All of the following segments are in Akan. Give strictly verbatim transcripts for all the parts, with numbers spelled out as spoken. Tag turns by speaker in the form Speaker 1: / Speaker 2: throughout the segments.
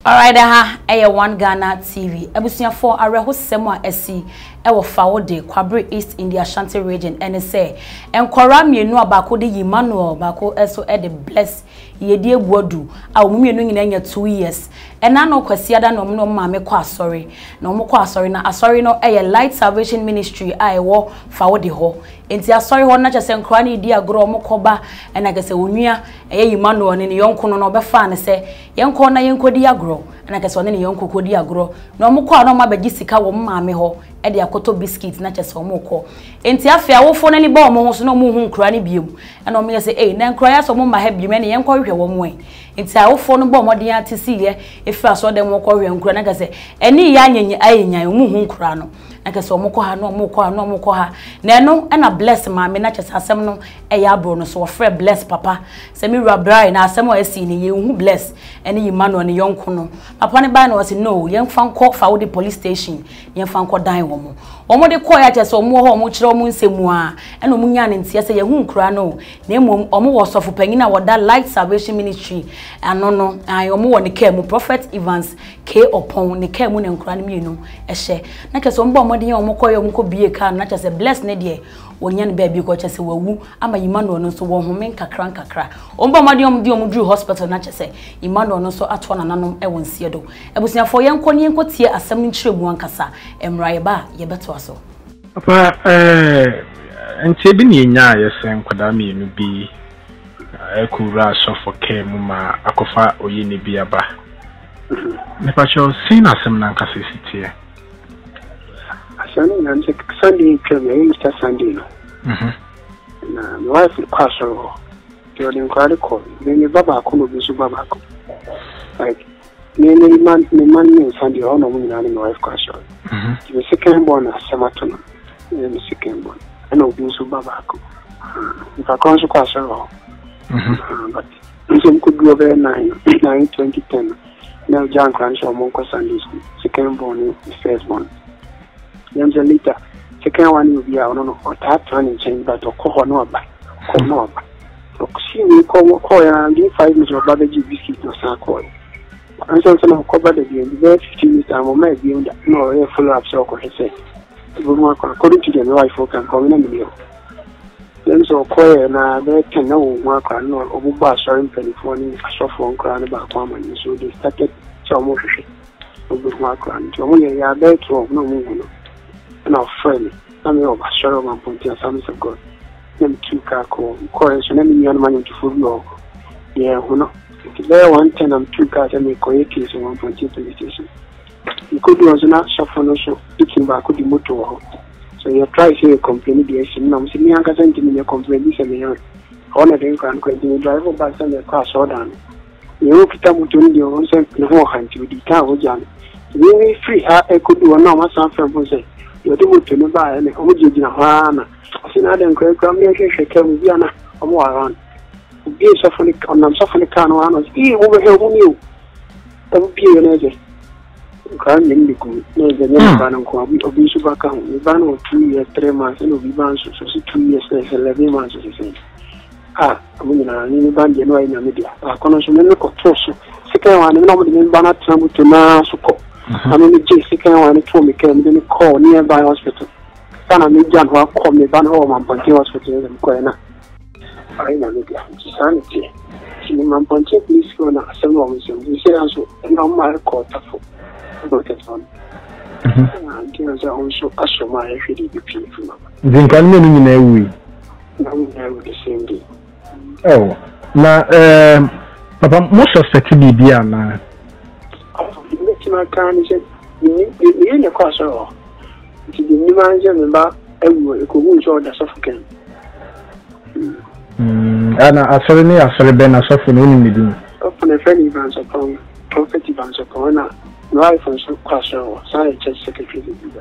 Speaker 1: Alright, ha, eh, one Ghana T V. Ebusia for areho semo esi ewo Fawode, Kwabre East India Ashanti region, and say, and Korami no abako de Emmanuel bako eso e de bless ye die wodu. A mummy no two years. And I know kwasiada no no mame kwa sorry. No mo kwa sorry na sorry no eh Light Salvation Ministry I wo Fawode ho. Enti asori ho na chese nkra ni di agro mo koba and I guess onua eh Emmanuel ni yonko no no be fa ne se yenko na yenko di agro. And I guess one in young cocody agro. No more call no my Jessica wo mammy ho, Eddie Akoto biscuits, not just one more call. Ain't Afia will phone any bomb, almost no moon cranny beam. And on me say, eh, then cry us on my head, you many inquiry one way. It's our phone bomb or the to see if I saw them walk over and granaga say, any yan, I in your moon crano. I guess no more no more no more. Nano, and I bless mammy, not just as some no a yabron, so a friend bless papa. Semi rabri, and I somewhere seen you who bless any man on a young cono. Upon a ban was no, young fan call for the police station, young fan call dying woman. Or more the quiet as or more much romun se moi, and no munyan in Siasa Yahoo crano, name or more of Penina or that Light Salvation Ministry, and no, no, I am more on the Kemu Prophet Evans, K upon the Kemun and Cranimino, a share. Not as one bomb, or Mokoyo Moko be a car, not as a blessed Nadia. When young baby got just a woo, I'm a Emmanuel no so one who make a crank a crack. Omba Madium Diom Drew Hospital, not just say, Emmanuel no so at one and anum, I won't see a do. I was near for young Conny and Cotier as some true one cassa, and Rayaba, ye better also.
Speaker 2: Papa, eh, and Tibini Naya sang Kodami no be a cool rush of for Kemuma, Akofa, or Yini Biaba. Nepacho, seen as some Nancassi.
Speaker 3: Sunday came in Mister Sunday. Mm-hmm. My wife is pastor. During quite call. Many Baba couldn't be so Baba. Like, many man, the man in Sunday, all no women and my wife pastor. The second born as Samaton. The second born. I know being so Baba. If I can't so pastor, but some could go over nine, nine, twenty ten. Now, John Cranshaw, Monko Sunday, second born, first born. Years later, second one will be out on or that one in change, but or call no by. Call no by. So, see me call and give five minutes of Babaji biscuit no sack. And so, some of cover the game, the fifteen minutes, I will make you no air full of circle, he said. According to the wife, who can come in the meal. Then so, call and I bet can know work or no over bus or in California, a soft one crown about one, so they started some more shit over one crown. So, only a bed to no movement. And our friend, I'm over Sharon and Pontia, Sons of God. Them two car call, chorus, and any young man into food law. Yeah, who know? There one ten and two cars and make a case in one point two police station. You could do as an action for no show, looking back with the motor. So you try to say a complaint, the issue. Now, see me, I can send me a complaint this and the other. Honor them can continue drive over by the car so down. You look at them to your own self, the whole hand to the car with Jan. You free, I could do a normal something for say. You do to no buy and Oji in a Hana. I see Adam Craig, come here, shake him, Viana, or more around. Be suffering on them, suffering canoanos, e over here, who knew? That would be an agent. Can't name the good. No, the next ban of Bisubaka, we ban of two years, three months, and we ban so two years, eleven months, as you say. Ah, I mean, I need ban the no in the media. I can't remember Tosso. Second one, nobody in Banat Tramu to Nasuko. I mean, the second one told me came then call nearby hospital. Son of me, John, who called me ban home and Ponty hospital in Koena. I know the sanity. See, my Ponty, please go now. Some of them, you say, also, no matter quarter for that one. And there's also a so my if you did from
Speaker 2: then can mean in a way.
Speaker 3: Now, the same day.
Speaker 2: Oh, now, Papa, most of the T B now. My car is in a cross or the new man about everywhere who saw the Sophocles. And I saw me as a Ben as often only do.
Speaker 3: Upon a friendly bands upon prophet bands upon a life and so cross or side church secretary.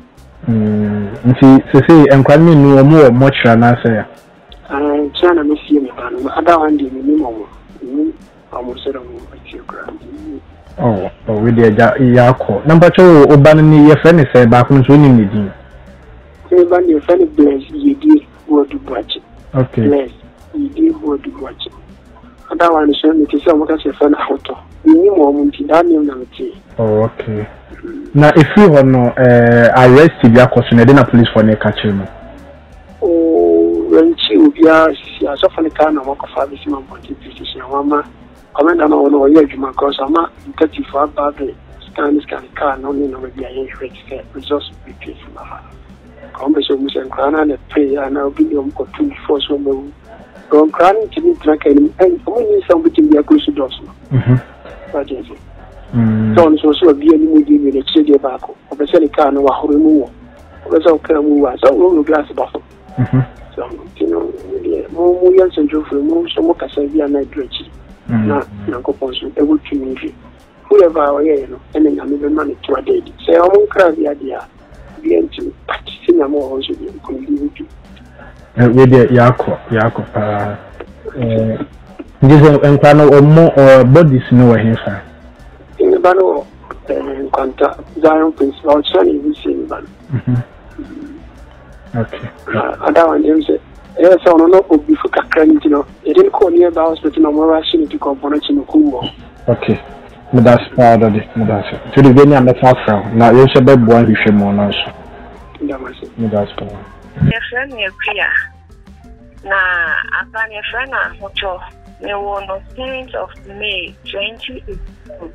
Speaker 2: See, say, and quite me no more much than I say.
Speaker 3: I trying to miss you, but I don't want the minimum. Almost said, I'm
Speaker 2: oh, oh, with the Yako. Number two, Obanani, your friend is back from winning the deal.
Speaker 3: Everybody, your friend bless, you did what to watch.
Speaker 2: Okay.
Speaker 3: Bless, you did what to watch. I that one is only to say what I say for the photo. We need more money than you.
Speaker 2: Oh, okay. Now, if you want to arrest you, are questioned in a police for the catcher.
Speaker 3: Oh, when she will be a software kind of work of service, my body position, Mama. Comment on all your human cause. I'm not thirty-four bad stands can car, no, no, maybe I ain't resource be peaceful. Conversation and crown and pray, and I'll be your two force woman. Go on crying to me, drink and only somebody be a close to doors. What is it? Don't also be any movie with a city back of a silly car, no, a remove. There's all kind of movers, all glass bottle. So, you know, more young and Joe for more, so what I say, be a night rich. Not, no, compulsion, a good community. Whoever I am, and then I'm even money to a day. Say, I won't cry the idea. Be into practicing a more also be community.
Speaker 2: With the Yako, Yako, uh, this is or more or bodies nowhere here.
Speaker 3: In the battle, and contact Zion Principal, Sonny, we see in the okay. Other one, them say, yes, I don't know, before Kakran, you know, it didn't call near the hospital, no more rushing to components in the Kumbo.
Speaker 2: Okay. That's part of it. That's to the venue and the far now, you should be born with him on us. That's part.
Speaker 4: Your friend, your Priya. Now, I found your friend, Hoto, they were on the tenth of May, twenty eighteen.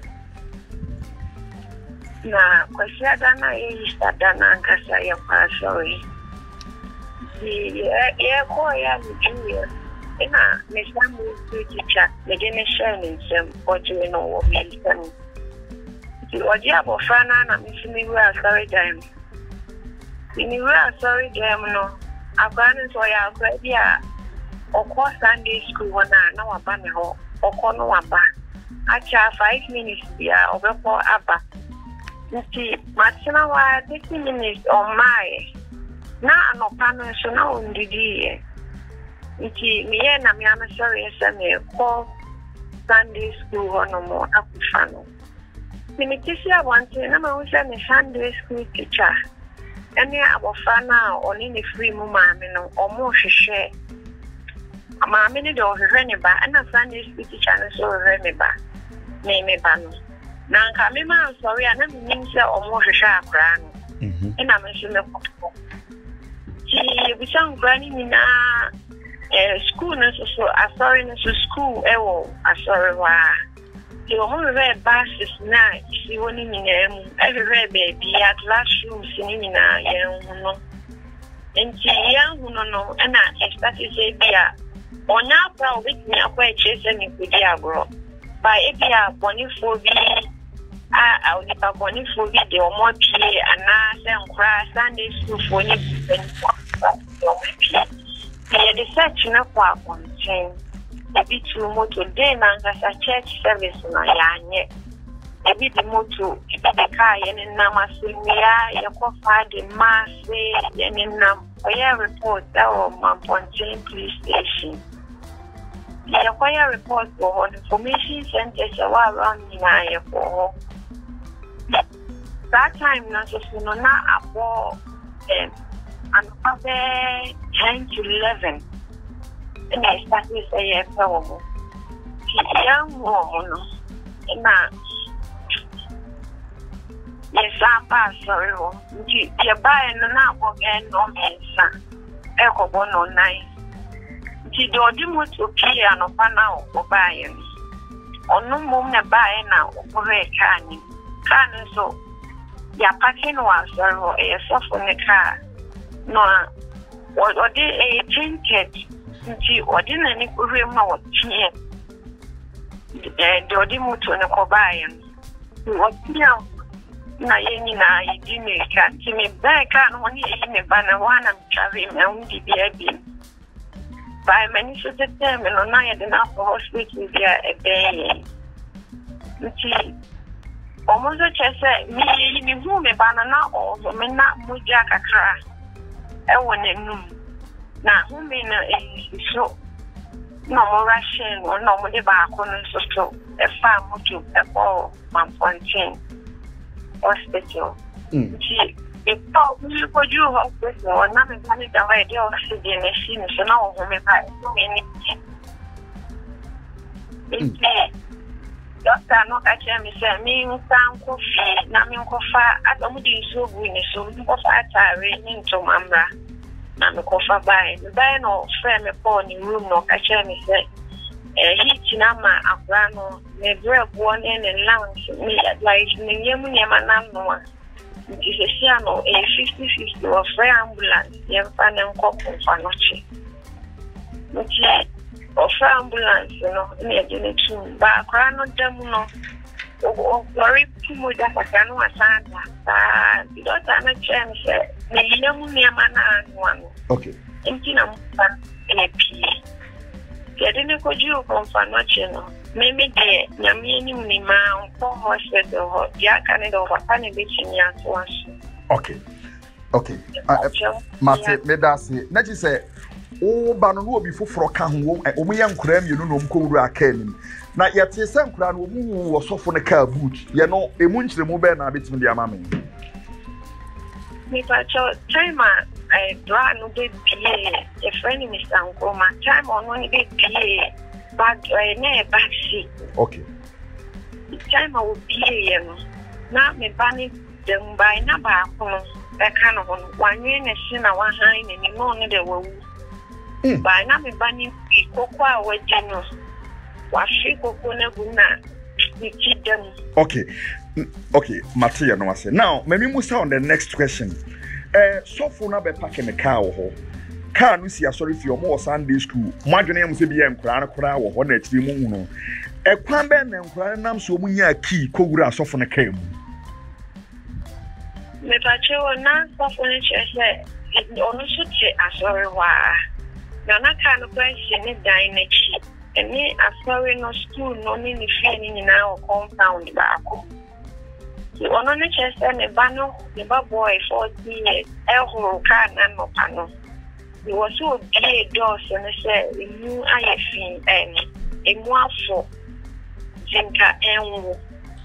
Speaker 4: Now, Kosia Dana is that Dana and Kasaya Parasori. The air choir junior. And I, Miss Samuel, teacher, the generation in some or doing no what we can. The Agyapong Fana, and Miss Miwa, sorry, damn. Miwa, sorry, damn, no. I've gone into a idea or course Sunday school when I know a banner or corner one bar. I charge five minutes, yeah, over for Abba. You see, Martina, why thirty minutes on my now, no panel, so now in the day. Iti me and I'm sorry, as I call Sunday school or no more up with Fano. Minitisia wanted, and I'm always a Sunday school teacher. And yeah, I will find out on any free mamma or more share. My minute or Reneba and a Sunday school teacher, so Reneba. Name a banner. Now, Kamima, sorry, I never mean or more sharp grand. And I'm a similar. She was some granny in a school, so I saw in a school, I saw why. The woman read buses now, she won't in them, every baby at last room singing in a young and she young, no, no, and I started to say, Dear, or now proud with me, I'll quite chasing me with Diabro. By a dear, bonnie for me, I will never bonnie for me, the more pay, and now some cry Sunday school for you. The searching of our contain. A bit too much today, man, as a church service in my yard. A bit more to the car and in Namasimia, your coffee, the mass, and in Nam, a report that was my Pontain police station. The acquire report for information centers around in Agyapong. That time, not just not about and probably ten to eleven. And I started to say, a power. Young woman, and now, yes, I'm sorry. You're buying an apple again, no answer. Echo one on nine. She don't do much to clear no panel or buying. Or no more buying now, or a canning. Canning so. You're packing was a soft on the car. No, what or did a tinted. She ordinary any room out here. The Odimutu and a cobayan. What now? Naina, you can't see me back on one in a banner one and carry my own D B A. By many such a term and on I had enough for hospital via a day. She almost a chess, me in whom a banana or me not mujaka crash. I want a noon. Now, who mean a so no more Russian or no more back on so a farm to a ball, my Pontain hospital. She, if you could you hospital or nothing, the way the oxygen machine, so now, home if I do anything. Doctor no catch me say me nsan ko fi na me ko fa atomu di so bu ni so me ko fa atare ni nto mamra na me ko fa bai me bai no frame me po ni room no catch me say eh hit na ma akra no me bre bo ne ne lounge me like me yemu ne ma na no nti se sia no eh fifty fifty of free ambulance ye fa ne nko ko fa no chi nti of ambulance no me de ne tu ba akra no dem no o worry too much that I no asanda ah the doctor na chen say me yemu ne ma na no
Speaker 5: okay
Speaker 4: nti na mo pa e pi Deaden ko ju ko fa no che no me me de na me ni ni ma ko hospital ho ya kan do fa kan be chinya to aso
Speaker 5: okay okay mate me da se na ji say o ba no no obi foforo ka ho o mu yan kura mienu no mko wuru aka nim na yete se nkura no mu wo sofo ne ka boot ye no emu nchire mu be na betim de ama me
Speaker 4: me pa cho time I draw no be pie a friend mi sanko ma time on no be pie bag na bag seat
Speaker 5: okay
Speaker 4: time o pie no na me bani dem bai na ba ko no e kan ho wanwe ne shi na wa han ne ni no ne de wawu ba na me bani kokwa a wajeno wa shi kokko na guna ni kidem
Speaker 5: okay okay Matia no ase now me me musa on the next question eh so for na be pack in the car ho car no si asori fi omo Sunday school madwene am se biya nkura na kura wo ho na akiri mu hu no e kwan be na nkura nam so mu nya key kowura asofo na car mu
Speaker 4: me pa che na asofo ne che ono so che asori wa na na ka no question ni dan na chi eni asori no school no ni ni fi ni na o compound ba ko the ono ne che se ne ba no ne ba boy forty years e ho ka na no pa no the was so be do so ne se mu ayefin en emu afo jinka enwo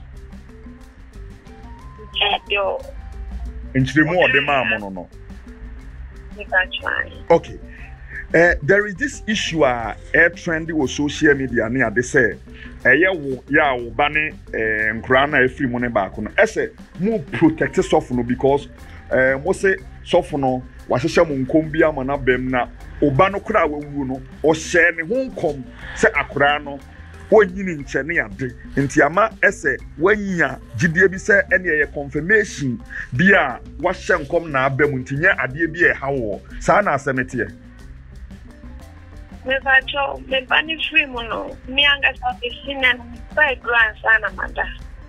Speaker 4: jedo
Speaker 5: enchiremu ode ma mo no no okay. Uh, there is this issue uh, air trendy with social media near they say eh ya wo ya wo bane eh nkura na afiri mu ne ba ko no ese mu protect soft no because eh mo say soft no wa hyehyɛ mu nkom bia ma na bam na oba no kura wawu no o hyɛ ne ho nkom se akura no wonyini nkyɛ ne ade nti ama ese wanya gidie bi se ene ye confirmation bia wa hyɛ nkom na abam nti nya ade bi e hawo saa na asemete
Speaker 4: me va cho me bani free mono mi anga sa piscina by grand sana manda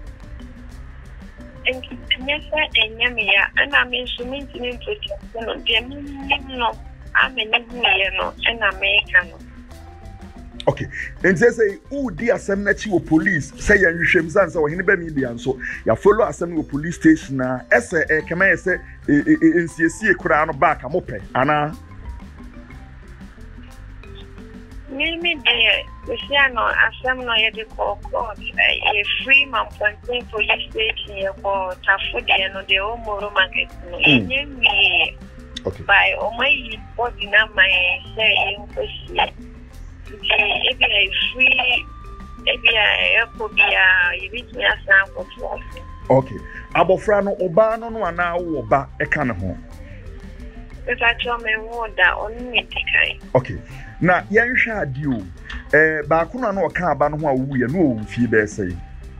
Speaker 4: en kinesa enyame ya ana me suminti ni protection no de mi no amene ni no na America no
Speaker 5: okay and say say who di asem na chi wo police say yan hwehwem san say wo hene ba media nso ya follow asem wo police station na ese e kema ese nsiesie kura no back amope ana
Speaker 4: Mimi de Luciano asem no ye de call court a free man planting police station ye ko Fawode no de Omoro market no enye mi
Speaker 5: okay
Speaker 4: by o mai body na my say in question e be a free e be a ekobia ye bit me asan ko
Speaker 5: okay abofra no oba no no ana wo ba e ka ne ho
Speaker 4: e fa cho me wo da onu mi tikai
Speaker 5: okay na yenhwe ade o eh ba ko na no ka aba no ho awu ye no o fi be say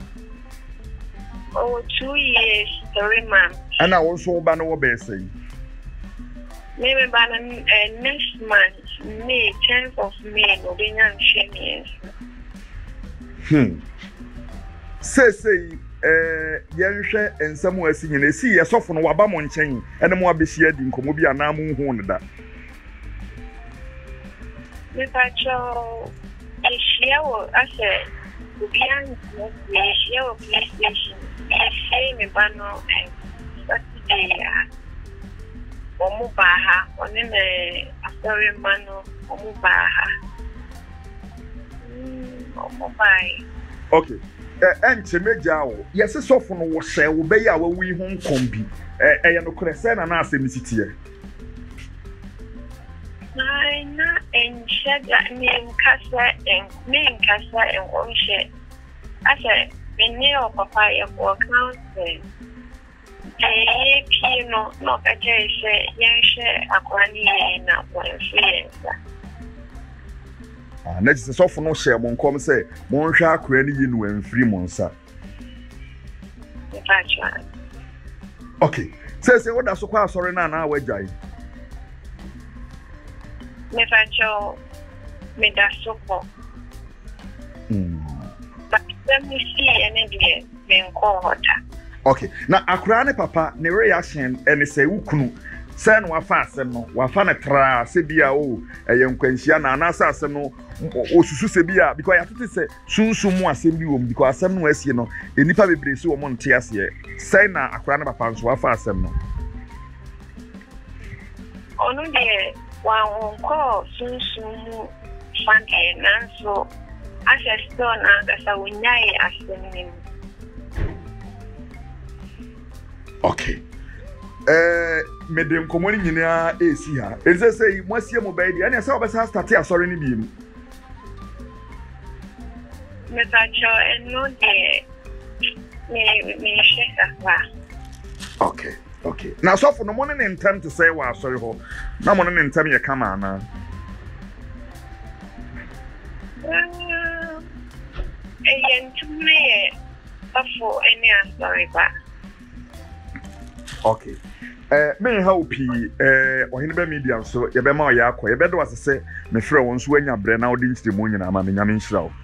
Speaker 4: oh two years three months
Speaker 5: ana wo so ba no wo be say
Speaker 4: maybe by uh, next month May tenth of May no be nyan shemi
Speaker 5: hmm say say eh yenhwe ensam asi nyina si ye sofo no waba mo nchen ene mo abesi adi nkomo bi ana mo hu ne da
Speaker 4: me pacho ishia wo ase ubian no ishia wo PlayStation ishia me bano Saturday ya omu baha one me after mano omu baha omu bai
Speaker 5: okay eh enche meja wo yesi sofo no wo hye wo be ya wo wi ho nkom bi eh eh no kure se na na asem sitie
Speaker 4: na na encheda ni nkasa en ni nkasa en onche asa mene o papa ya ko council eh pino no kaje se yenche akwani na kwa influencer
Speaker 5: ah na just so for no share mon kom say mon hwa akura ni yinu amfiri mon sa okay say say what so kwa sorry na na wajai
Speaker 4: me facho me da sopo
Speaker 5: mm
Speaker 4: but let me see any day me nko hota
Speaker 5: okay na akura ne papa ne reaction ene say ukunu say no wafa asem no wafa na tra se bia o eye nkwanhia na anasa asem no osusu se bia because ya tete say sunsun mu asem bi wom because asem no asie no enipa bebre se wo mo nte ase say na akura ne papa nso wafa asem no
Speaker 4: onu de wa onko sunsun mu fante nanso asesto na gasa wonyai asem ni
Speaker 5: okay eh medem komoni nyina esi ha eze say moasie mo baidi ani asa obesa start asori ni bi mu
Speaker 4: me tacho eno de me me sheka wa
Speaker 5: okay okay na so for no money in time to say wa sorry ho na money in time ye kama na
Speaker 4: eh yentume afo eni asori ba
Speaker 5: okay eh me ha opi eh ohene ba media so ye be ma o ya akọ ye be do asese me frɛ won so anya bre na odi ntimo nyina ma me nyame nhyira wo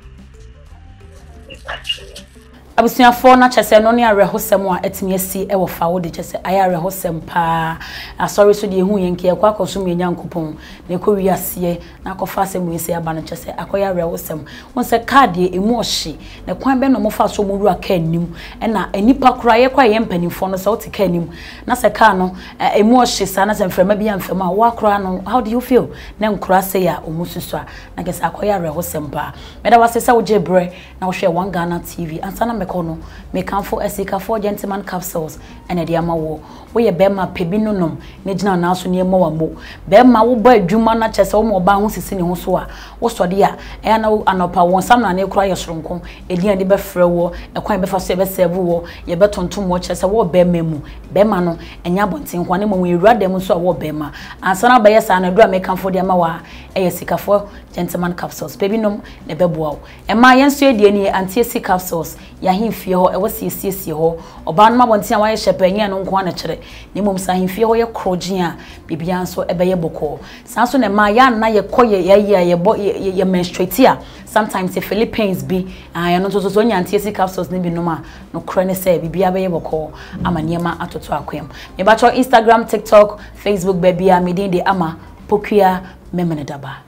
Speaker 1: abusuafo na chese no ne arehosem a etimi asi e wo Fawode chese aye arehosem pa asori so de ehu yenke ekwa akosum yenyankopon na ekowi ase na akofa asem ese aba no chese akoya arehosem won se card e emu ohye na kwan be no mo fa so mo ru aka anim e na anipa kura ye kwa ye mpanimfo no se o te ka anim na se ka no emu ohye sa na se mframa bi amfam a wa kura no how do you feel na nkura se ya omususu a na gese akoya arehosem pa me da wase se wo jebre na wo hwe one Ghana T V ansana kono me kanfo esika for gentleman capsules ene de amawo wo ye bema pebinonom ne gina na so ne ma wamo bema wo ba adwuma na chese wo mo ba ho sisi ne ho so a wo sode a e na anopa won sam na ne kura ye soronko edian de be frɛ wo ekwan be fa so be serve wo ye be tontom wo chese wo bema mu bema no enya bonten kwa ne mo ewura dem so a wo bema ansana ba ye sa na dura me kanfo de amawa e ye sika for gentleman capsules pebinom ne beboa wo e ma yen so edie ni anti sika capsules ya himfie ho e wose siesie ho oba no mabontia wa ye hyepanyi no nko na kire ne mom sa himfie ho ye krogen a bibia nso e be ye boko san so ne ma ya na ye koye ye ye ye ye menstruate a sometimes the Philippines be ah no so so nya anti capsules ne bi no ma no kro ne say bibia be ye boko amaniema atoto akwem me ba cho Instagram, TikTok, Facebook baby a me din de ama pokua memene daba.